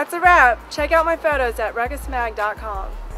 That's a wrap. Check out my photos at ruckusmag.com.